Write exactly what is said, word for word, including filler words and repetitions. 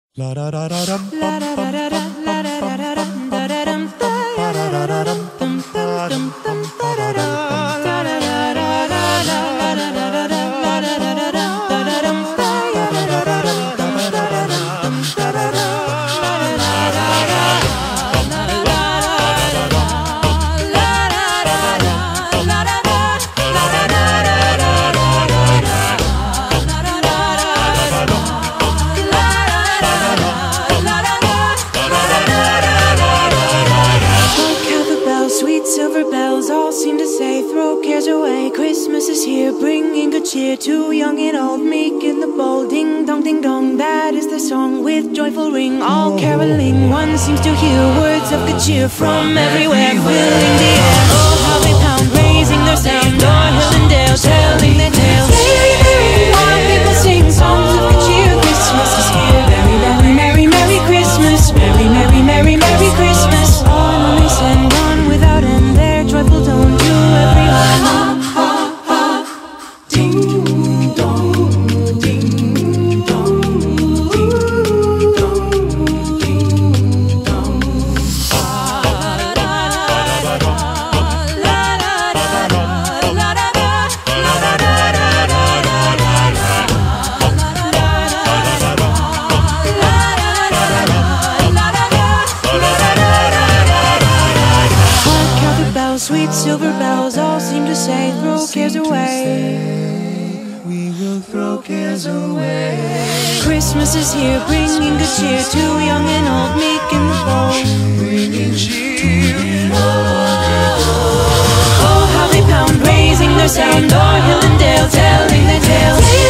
La da da da dum bum bum bum bum bum bum bum bum bum Christmas is here, bringing good cheer to young and old, meek and the bold. Ding dong, ding dong, that is the song with joyful ring. All caroling, one seems to hear words of good cheer from everywhere, filling the air. Oh, how they pound, raising their sound, o'er hill and dale, telling their tales. Merry, merry, all people sing songs of good cheer. Christmas is here, merry, merry, merry, merry Christmas. Merry, merry, merry, merry Christmas. On they send on without end their joyful tone to everyone. Sweet silver bells all seem to say, throw cares away. We will throw cares away. Christmas is here, bringing good cheer to young and old, meek and the bold. Bringing cheer. Oh, how they pound, raising their sound, o'er hill and dale, telling their tales.